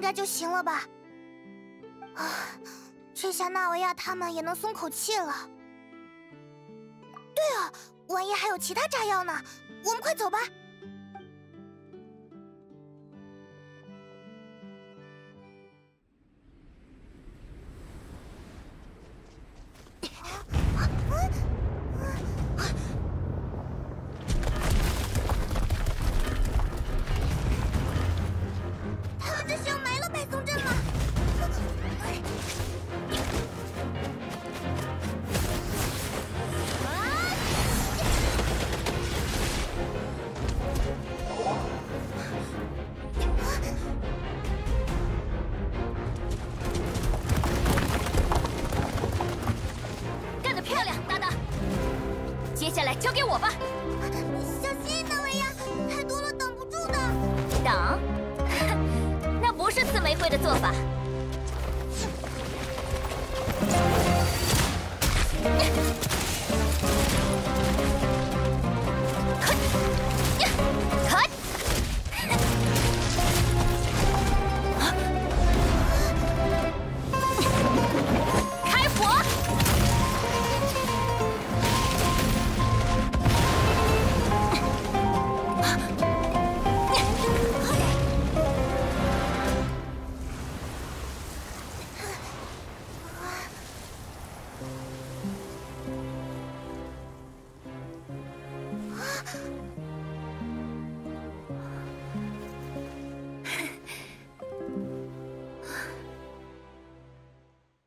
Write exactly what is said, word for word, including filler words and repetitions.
该就行了吧？啊，这下纳维亚他们也能松口气了。对啊，万一还有其他炸药呢？我们快走吧。 接下来交给我吧。 小心，纳维亚，太多了，挡不住的。 挡？那不是刺玫瑰的做法。